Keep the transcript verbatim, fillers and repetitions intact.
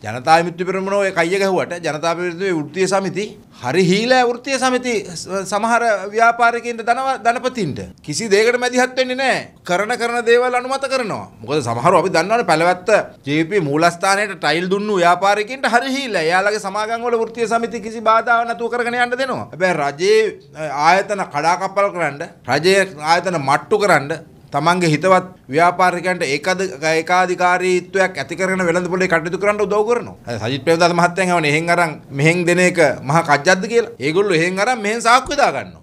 ජනතා විමුක්ති පෙරමුණ ඔය කයිය ගැහුවට ජනතා විමුක්ති වෘත්තීය සමිති හරි හීලා වෘත්තීය සමිති සමහර ව්‍යාපාරිකයින්ට ධනපතින්ට කිසි දෙයකට මැදිහත් වෙන්නේ නැහැ. කරන කරන දේවල් අනුමත කරනවා. මොකද සමහරව අපි දන්නවනේ පැලවත්ත ජේ පී මූලස්ථානයේ ටයිල් දුන්නු ව්‍යාපාරිකයින්ට හරි හීලා. එයාලගේ සමාගම් වල වෘත්තීය සමිති කිසි බාධාවක් නැතුව කරගෙන යන්න දෙනවා. හැබැයි රජයේ ආයතන කඩාකප්පල් කරන්න, රජයේ ආයතන මට්ටු කරන්න තමන්ගේ හිතවත් ව්‍යාපාරිකයන්ට ඒකාධිකාරීත්වයක් ඇති කරගෙන වෙළඳ පොලේ කටයුතු කරන්න උදව් කරනවා. සජිත් ප්‍රේමදාස මහත්තයන් හවනේ එහෙන් අරන් මෙහෙන් දෙන එක මහා කජ්ජක්ද කියලා. ඒගොල්ලෝ එහෙන් අරන් මෙහෙන් සාක්කුවේ දා ගන්නවා.